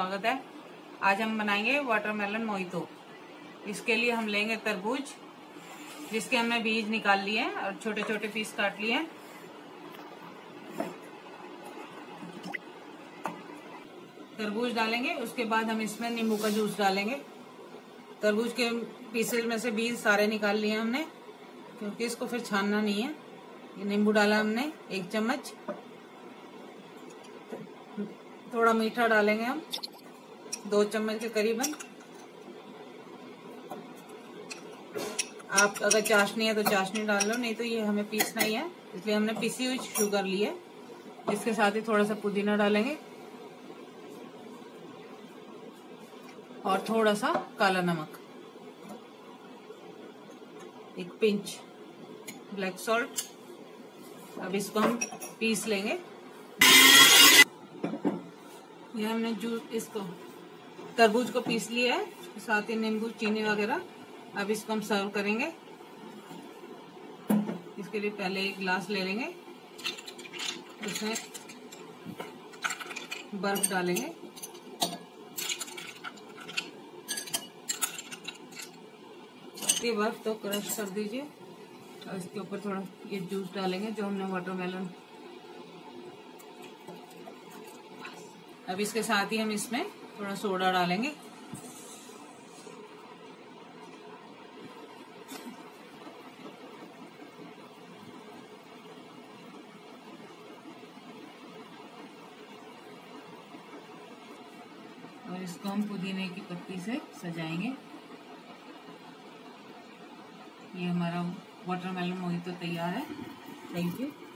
स्वागत है। आज हम बनाएंगे वाटरमेलन मोहितो। इसके लिए हम लेंगे तरबूज, जिसके हमने बीज निकाल लिए हैं और छोटे छोटे पीस काट लिए हैं। तरबूज डालेंगे, उसके बाद हम इसमें नींबू का जूस डालेंगे। तरबूज के पीसेस में से बीज सारे निकाल लिए हमने, क्योंकि इसको फिर छानना नहीं है। ये नींबू डाला हमने 1 चम्मच। थोड़ा मीठा डालेंगे हम 2 चम्मच के करीबन। आप अगर चाशनी है तो चाशनी डाल लो, नहीं तो ये हमें पीसना ही है, इसलिए हमने पीसी हुई शुगर ली है। इसके साथ ही थोड़ा सा पुदीना डालेंगे और थोड़ा सा काला नमक, 1 पिंच ब्लैक सॉल्ट। अब इसको हम पीस लेंगे। ये हमने इसको तरबूज को पीस लिया है, साथ ही नींबू चीनी वगैरह। अब इसको हम सर्व करेंगे। इसके लिए पहले 1 गिलास ले लेंगे, उसमें बर्फ डालेंगे। बर्फ तो क्रश कर दीजिए और इसके ऊपर थोड़ा ये जूस डालेंगे जो हमने वाटरमेलन। अब इसके साथ ही हम इसमें थोड़ा सोडा डालेंगे। और इसको हम पुदीने की पत्ती से सजाएंगे। ये हमारा वाटरमेलन मोहितो तैयार है। Thank you.